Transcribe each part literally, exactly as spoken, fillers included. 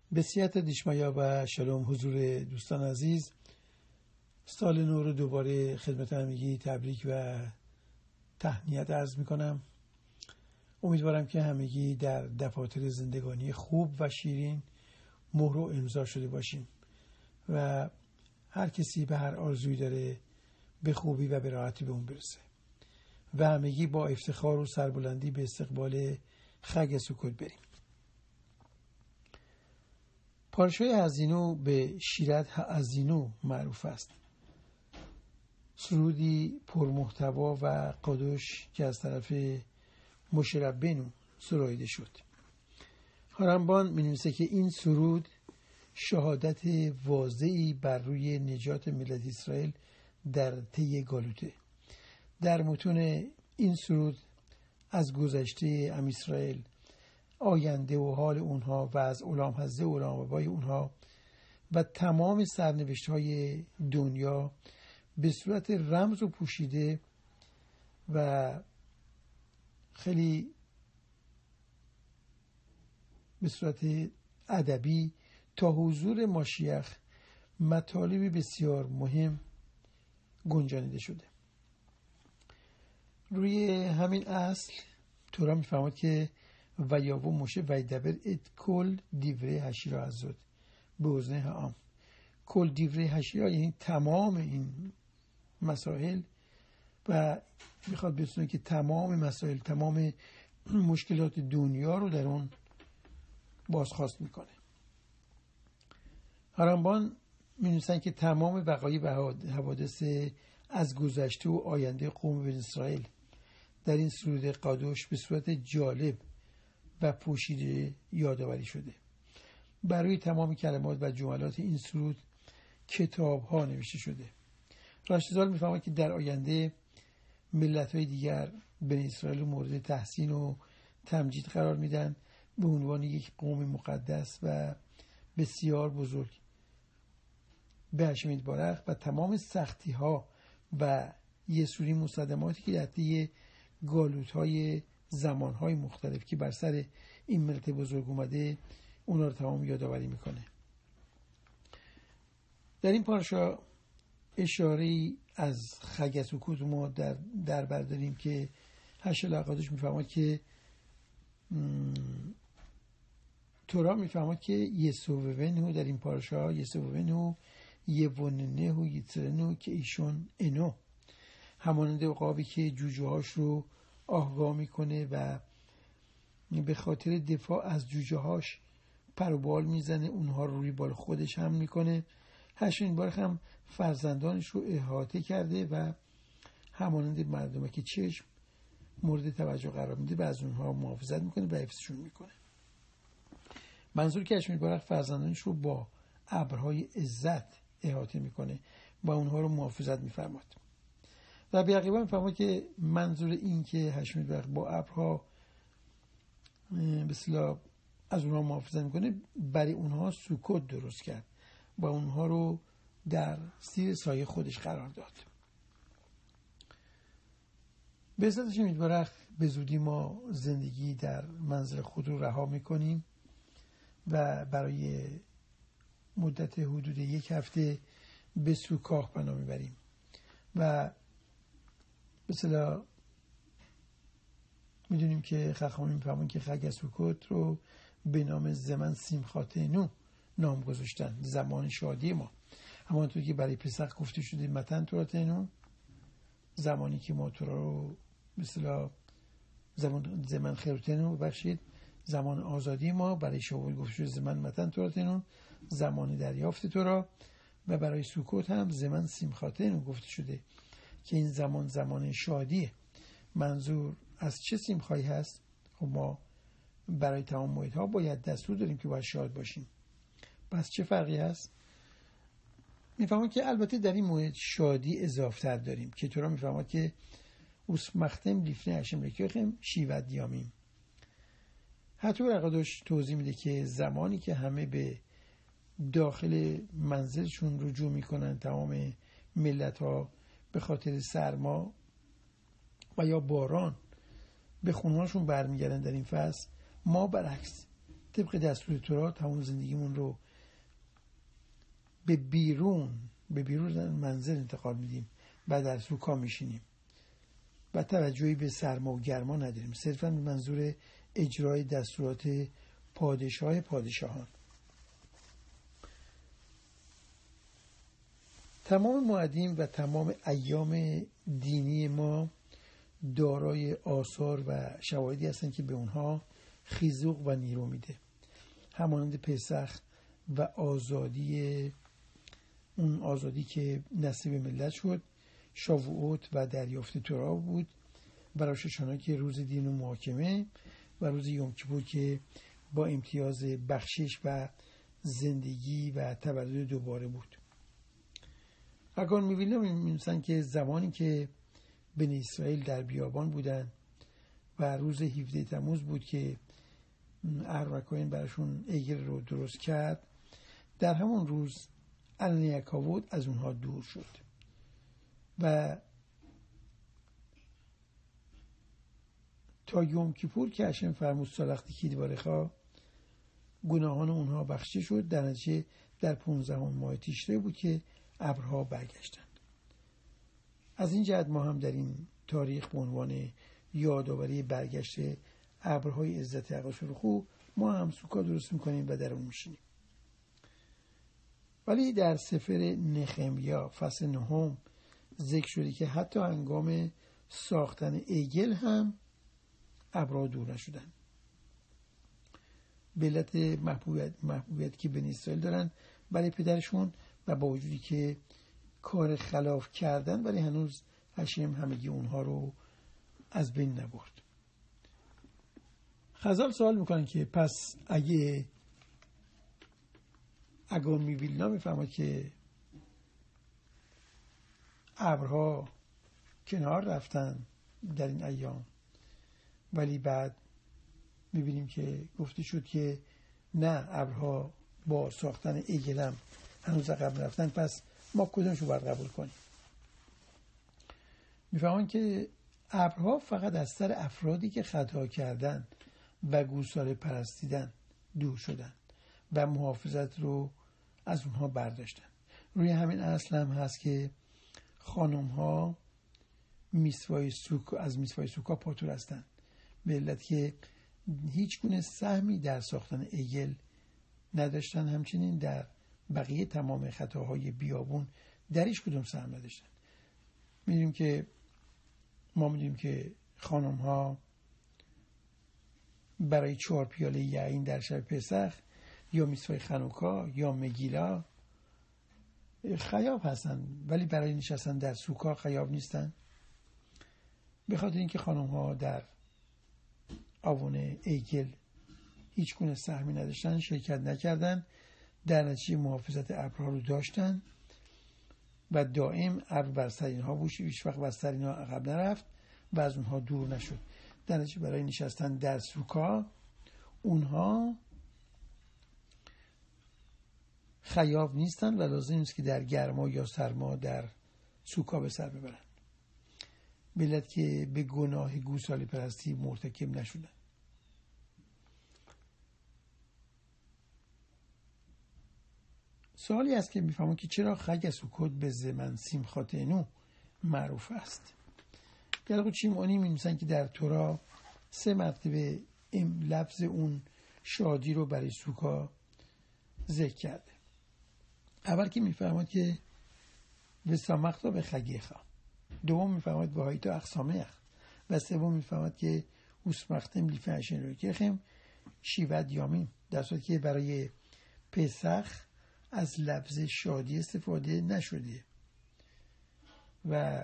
بسیت دیشمایا و شلوم حضور دوستان عزیز، سال نو رو دوباره خدمت همگی تبریک و تهنیت عرض می کنم. امیدوارم که همگی در دفاتر زندگانی خوب و شیرین مهر و امضا شده باشیم و هر کسی به هر آرزویی داره به خوبی و به راحتی به اون برسه و همگی با افتخار و سربلندی به استقبال خگ سکوت بریم. پارچه‌های هزینو به شیرت هزینو معروف است. سرودی پرمحتوا و قادش که از طرف مشربنو سراییده شد. هارنبان می‌نویسه که این سرود شهادت واضحی بر روی نجات ملت اسرائیل در طی گالوته. در متون این سرود از گذشته ام اسرائیل، آینده و حال اونها و از علام حضه و علام‌آبای اونها و تمام سرنوشت‌های دنیا به صورت رمز و پوشیده و خیلی به صورت ادبی تا حضور ماشیخ مطالبی بسیار مهم گنجانیده شده. روی همین اصل تورا میفهمد که و یاوو موشه و یدبر ات کل دیوره هشیرا ازود به وزنه عام. کل دیوره هشیرا یعنی تمام این مسائل و میخواد بسونه که تمام مسائل، تمام مشکلات دنیا رو در اون بازخواست میکنه. هارنبان می‌نویسن که تمام وقایع و حوادث از گذشته و آینده قوم بنی اسرائیل در این سرود قادش به صورت جالب و پوشیده یادآوری شده. برای تمام کلمات و جملات این سرود کتاب ها نوشته شده. راشدزال میفهمد که در آینده ملت های دیگر بنی اسرائیل مورد تحسین و تمجید قرار میدن به عنوان یک قوم مقدس و بسیار بزرگ به هشم یتبارک و تمام سختی ها و یسوری مصدماتی که در طی گالوت های زمان های مختلف که بر سر این ملت بزرگ اومده اونا رو تمام یادآوری میکنه. در این پارشا اشاره‌ای از خگ سکوت ما در در برداریم که هشل عقادش میفهمد که تورا میفهمد که یسوونو در این پارشا یسوونو یووننه و یترنو که ایشون انو همانند عقابی که جوجه‌هاش رو آگاه میکنه و به خاطر دفاع از جوجه‌هاش پر و بال میزنه، اونها رو روی بال خودش هم میکنه. هشم یتبارک هم فرزندانش رو احاطه کرده و همانند مردمه که چشم مورد توجه قرار میده و از اونها محافظت میکنه و حفظشون میکنه. منظور که هشم یتبارک فرزندانش رو با ابرهای عزت احاطه میکنه و اونها رو محافظت میفرماد. و به عقیبه میفهمد که منظور این که هشم یتبارک با ابرها به اصطلاح از اونها محافظت میکنه برای اونها سکوت درست کرد و اونها رو در زیر سایه خودش قرار داد. به عزت هشم یتبارک به زودی ما زندگی در منزل خود رو رها میکنیم و برای مدت حدود یک هفته به سوکاخ پناه میبریم و به اصطلاح میدونیم که خخامی میفهمون که خگ سکوت رو به نام زمان سیمخاتنو نام گذاشتن، زمان شادی ما. همانطور که برای پسخ گفته شده متن توراتنو، زمانی که ما تورا رو به اصطلاح زمان زمان خیرتنو بخشید، زمان آزادی ما. برای شاول گفته شده زمان متن توراتنو، زمان دریافت تورا. و برای سکوت هم زمان سیمخاتنو گفته شده که این زمان زمان شادیه. منظور از چه سیمخایی هست؟ خب ما برای تمام محیط ها باید دستور داریم که باید شاد باشیم. پس چه فرقی هست؟ میفهمم که البته در این محیط شادی اضافتر داریم که تورا میفهمم که اوس مختم لیفنه هشم رکیخم شیوت دیامیم. حتی برقداش توضیح میده که زمانی که همه به داخل منزلشون رجوع میکنن، تمام ملت ها به خاطر سرما و یا باران به خونهاشون برمیگردن در این فصل، ما برعکس طبق دستور تورات تمام زندگیمون رو به بیرون به بیرون منزل انتقال میدیم و در سوکا میشینیم و توجهی به سرما و گرما نداریم، صرفا به منظور اجرای دستورات پادشاه پادشاهان. تمام موعدین و تمام ایام دینی ما دارای آثار و شواهدی هستند که به اونها خیزوق و نیرو میده، همانند پسخ و آزادی، اون آزادی که نصیب ملت شد، شاوعوت و دریافت تورا بود، و روش هاشانا که روز دین و محاکمه، و روز یوم کیپور که با امتیاز بخشش و زندگی و تولد دوباره بود. اگر میبینم می‌نویسن که زمانی که بنی اسرائیل در بیابان بودن و روز هفده تموز بود که اهرون کوهن براشون عجل رو درست کرد، در همون روز النیکاوود از اونها دور شد و تا یوم کیپور که هشم فرمود سالختی کید بارخا گناهان اونها بخشیده شد. در نتیجه در پونزدهم ماه تیشره بود که ابرها برگشتند. از این جهت ما هم در این تاریخ به عنوان یادآوری برگشت ابرهای عزت اقاشورخو ما هم سوکا درست میکنیم و در اون میشینیم. ولی در سفر نخمیا فصل نهم ذکر شده که حتی هنگام ساختن عجل هم ابرها دور نشدن. به علت محبوبیت, محبوبیت که بنی اسرائیل دارن برای پدرشون و با وجودی که کار خلاف کردن، ولی هنوز هشم همگی اونها رو از بین نبرد. خزال سوال میکنن که پس اگه اگون میویلنا میفهمد که ابرها کنار رفتن در این ایام، ولی بعد میبینیم که گفته شد که نه، ابرها با ساختن عجل هنوز عقب رفتن، پس ما کدومشو باید قبول کنیم؟ میفهمن که ابرها فقط از سر افرادی که خطا کردن و گوساله پرستیدن دور شدن و محافظت رو از اونها برداشتن. روی همین اصل هم هست که خانم ها میسوای سوک از میسوای سوکا پاتور هستن، به علت که هیچ گونه سهمی در ساختن عجل نداشتن، همچنین در بقیه تمام خطاهای بیابون در هیچ کدوم سهم نداشتن. میدونیم که ما میدونیم که خانم ها برای چهار پیاله یعین در شب پسخ یا میسوای خنوکا یا مگیلا خیاب هستن، ولی برای نشستن در سوکا خیاب نیستن، به خاطر اینکه خانم ها در آوان عجل هیچ گونه سهمی نداشتن، شرکت نکردن، در نتیجه محافظت ابرها رو داشتن و دائم ابر بر سر اینها بود، هیچ وقت بر سر اینها عقب نرفت و از اونها دور نشد. در نتیجه برای نشستن در سوکا اونها خیاب نیستن و لازم نیست که در گرما یا سرما در سوکا به سر ببرن، به علت که به گناه گوساله پرستی مرتکب نشدن. سوالی است که میفهمم که چرا خگ سوکوت به زمن سیمخاتینو معروف است. گلگو چیمانی می‌نویسن که در تورا سه مرتبه این لفظ اون شادی رو برای سوکا ذکر کرده. اول که میفهمد که به سامختا به خگیخا، دوم میفهمد به هایتا اقسامخ، و سوم میفهمد که اوسمختم لیفهشن رو که خیم شیوت یامیم، در صورتی که برای پسخ از لفظ شادی استفاده نشده و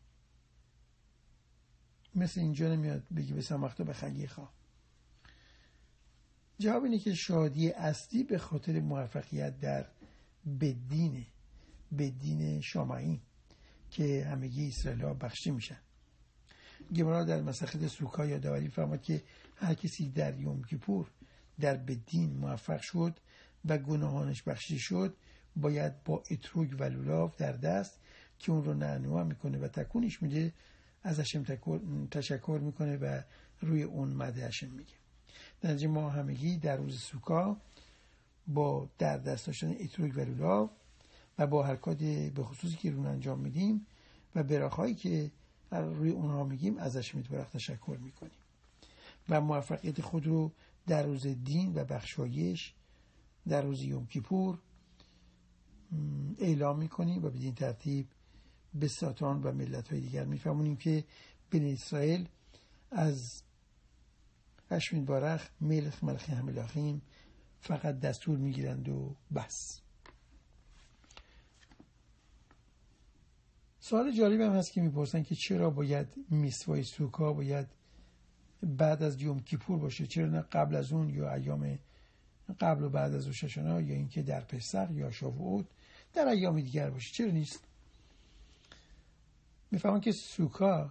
مثل اینجا نمیاد بگی به سامختا به خگیخا. جواب اینه که شادی اصلی به خاطر موفقیت در بدینه، بدین شامعی که همگی اسرائیل ها بخشی میشن. گمرا در مسخت سوکا یادآوری فرمود که هر کسی در یوم کیپور در بدین موفق شد و گناهانش بخشی شد، باید با اتروگ و لولاف در دست که اون رو نعنوا میکنه و تکونش میده ازش تشکر میکنه و روی اون مدحشم میگه. در نتیجه ما همگی در روز سوکا با در دست داشتن اتروگ و لولاو و با حرکات به خصوصی که رون انجام میدیم و براخایی که روی اونها میگیم ازش میتبرخ تشکر میکنیم و موفقیت خود رو در روز دین و بخشایش در روز یوم کیپور اعلام میکنیم و بدین ترتیب به ساتان و ملت‌های دیگر میفهمونیم که بنی اسرائیل از اشمین بارخ ملخ ملخ هملاخیم فقط دستور میگیرند و بس. سوال جالب هم هست که میپرسن که چرا باید میسوای سوکا باید بعد از یوم کیپور باشه، چرا نه قبل از اون یا ایام قبل و بعد از روش هاشانا یا اینکه در پسح یا شاوعوت در ایام دیگر باشه، چرا نیست؟ میفهمن که سوکا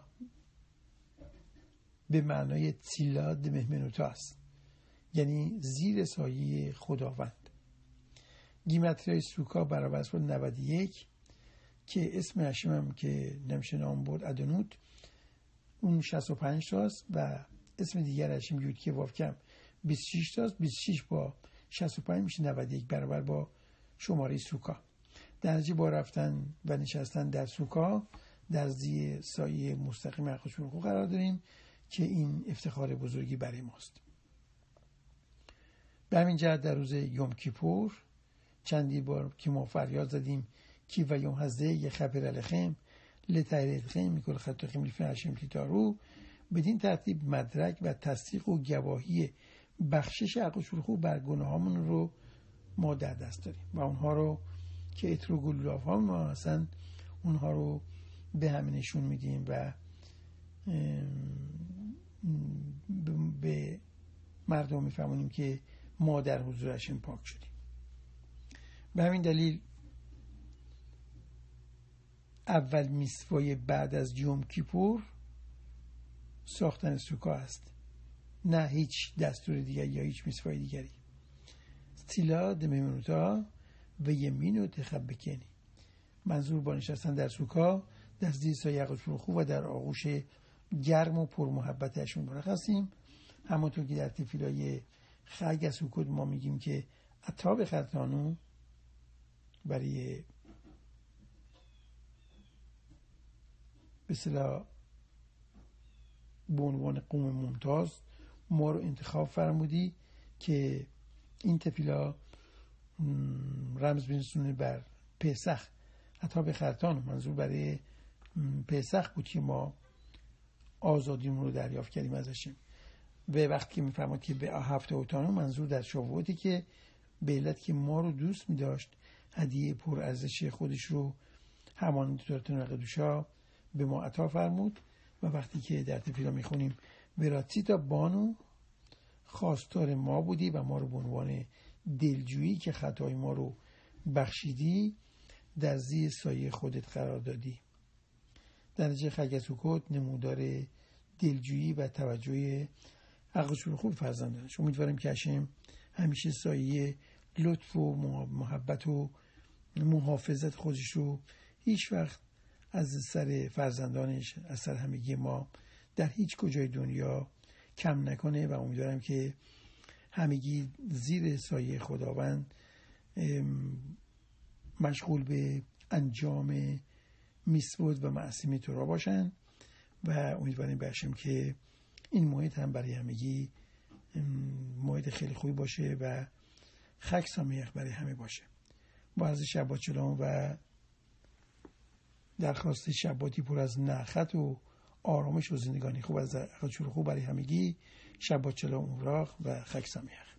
به معنای تیلاد مهمنوتا است، یعنی زیر سایه خداوند. گیمتریای سوکا برابر است با نود و یک که اسم هشیمم که نمیشه نام برد ادونوت اون شصت و پنج تاست و اسم دیگر هشیم یود که وافکم بیست و شش تاست. بیست و شش با شصت و پنج میشه نود و یک برابر با شماره سوکا. در نتیجه با رفتن و نشستن در سوکا در زیر سایه مستقیم حق و قرار داریم که این افتخار بزرگی برای ماست. به همین جهت در روز یوم کیپور چندی بار که ما فریاد زدیم کی و یوم هزده یه خبر علیخم لتایریت خیم میکل خط خیم لیفن هشم تیتارو، بدین ترتیب مدرک و تصدیق و گواهی بخشش حق و شروع بر گناهامون رو ما در دست داریم و اونها رو که اتروگولولاف ها ما اصلا اونها رو به همین نشون میدیم و به مردم میفهمونیم که ما در حضورشون پاک شدیم. به همین دلیل اول میسوای بعد از یوم کیپور ساختن سوکا است، نه هیچ دستور دیگری یا هیچ میسوای دیگری. ستیلا دمیمونوتا و یمین و تخبکنی، منظور با نشستن در سوکا در زیر سایه قصور و در آغوش گرم و پر محبتشون برخستیم. همونطور که در تفیلای خرگ سوکود ما میگیم که عطا به خرطانو برای به اصطلاح به عنوان قوم ممتاز ما رو انتخاب فرمودی که این تفیلا رمز برسونه بر پسح. عطا به خرطان منظور برای پسح بود که ما آزادیمون رو دریافت کردیم ازشیم. و وقتی که میفهمد که به هفته اوتانو منظور در شاوعوتی که به علت که ما رو دوست میداشت هدیه پر ارزش خودش رو همان دورتون قدوشا به ما عطا فرمود. و وقتی که در تفیلا میخونیم وراتیتا بانو خواستار ما بودی و ما رو به عنوان دلجویی که خطای ما رو بخشیدی در زیر سایه خودت قرار دادی. در نتیجه خگسوکوت نمودار دلجویی و توجه عقل خوب فرزندانش. امیدواریم که هشم همیشه سایه لطف و محبت و محافظت خودش رو هیچ وقت از سر فرزندانش از سر همگی ما در هیچ کجای دنیا کم نکنه و امیدوارم که همگی زیر سایه خداوند مشغول به انجام میسود و معصیمی تورا باشن و امیدواریم باشیم که این محیط هم برای همگی محیط خیلی خوبی باشه و خک سامیخ برای همه باشه. با عرض شبات شلام و درخواست شباتی پر از نخت و آرامش و زندگانی خوب از عقل خوب برای همگی. شبات شلام اوراق و خک سامیخ.